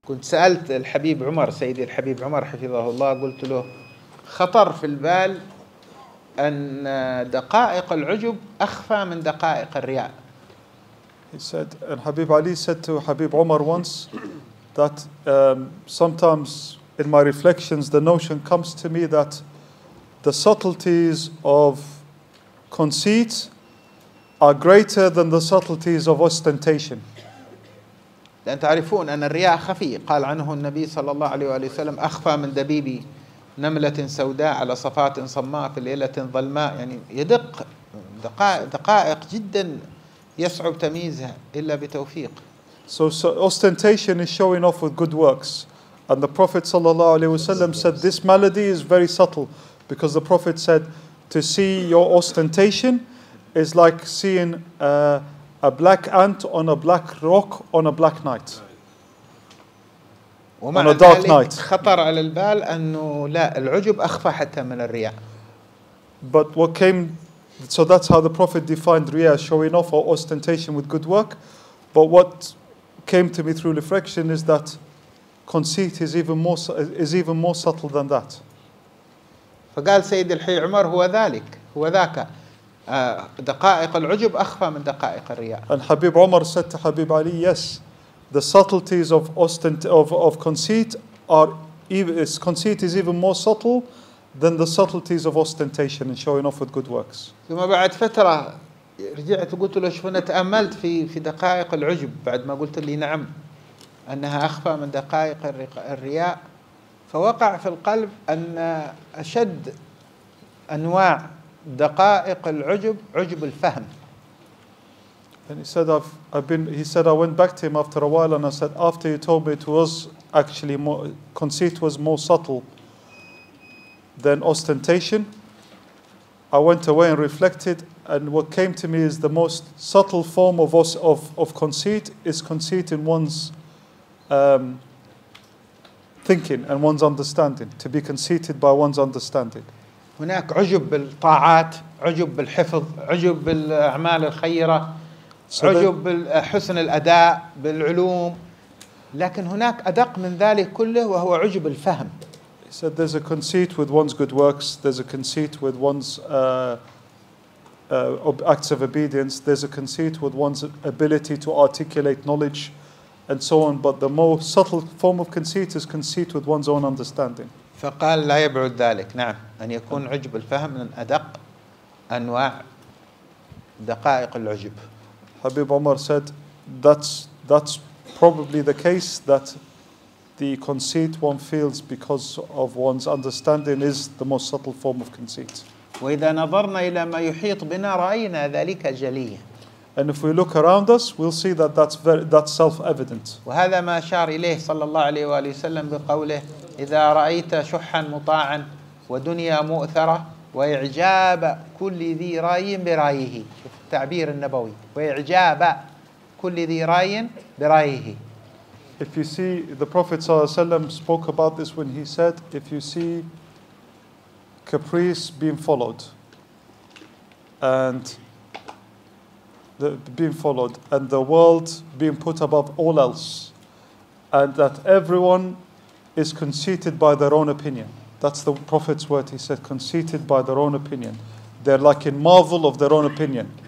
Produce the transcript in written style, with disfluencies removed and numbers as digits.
كنت سألت الحبيب عمر، سيدي الحبيب عمر حفظه الله، قلت له خطر في البال أن دقائق العجب أخفى من دقائق الرياء. He said, and Habib Ali said to Habib Umar once that sometimes in my reflections the notion comes to me that the subtleties of conceit are greater than the subtleties of ostentation. لأن تعرفون أن الرياء خفي، قال عنه النبي صلى الله عليه وآله وسلم أخفى من دبيب نملة سوداء على صفات صماء في ليلة ظلماء، يعني يدق دقائق جدا يصعب تمييزها إلا بتوفيق. So ostentation is showing off with good works. And the Prophet ﷺ said this malady is very subtle, because the Prophet said to see your ostentation is like seeing a black ant on a black rock on a black night. On a dark night. خطر على البال أنه لا، العجب أخفى حتى من الرياء. But what came, so that's how the Prophet defined riyah, showing off or ostentation with good work. But what came to me through reflection is that conceit is even more subtle than that. فقال سيد الحي عمر هو ذاك دقائق العجب أخفى من دقائق الرياء. And Habib Umar said to Habib Ali, yes, the subtleties of conceit conceit is even more subtle than the subtleties of ostentation and showing off with good works. ثم بعد فترة رجعت وقلت له شوف، أنا تأملت في دقائق العجب بعد ما قلت لي نعم أنها أخفى من دقائق الرياء، فوقع في القلب أن أشد أنواع دقائق العجب عجب الفهم. And he said, I went back to him after a while and I said, after you told me it was actually conceit was more subtle than ostentation, I went away and reflected, and what came to me is the most subtle form of conceit is conceit in one's thinking and one's understanding, to be conceited by one's understanding. هناك عجب بالطاعات، عجب بالحفظ، عجب بالأعمال الخيرة، عجب بحسن الأداء بالعلوم، لكن هناك أدق من ذلك كله وهو عجب الفهم. He said there's a conceit with one's good works, there's a conceit with one's acts of obedience, there's a conceit with one's ability to articulate knowledge and so on, but the more subtle form of conceit is conceit with one's own understanding. فقال لا يبعد ذلك، نعم، أن يكون عجب الفهم من أدق أنواع دقائق العجب. Habib Umar said that's probably the case, that the conceit one feels because of one's understanding is the most subtle form of conceit. وإذا نظرنا إلى ما يحيط بنا رأينا ذلك جليا. And if we look around us, we'll see that that's self-evident. وهذا ما أشار إليه صلى الله عليه وآله وسلم بقوله إذا رأيت شحا مطاعا ودنيا مؤثرة وإعجاب كل ذي رأي برأيه. شوف التعبير النبوي، وإعجاب كل ذي رأي برأيه. If you see, the Prophet ﷺ spoke about this when he said, if you see caprice being followed and the world being put above all else, and that everyone is conceited by their own opinion. That's the Prophet's word. He said, conceited by their own opinion. They're like in marvel of their own opinion.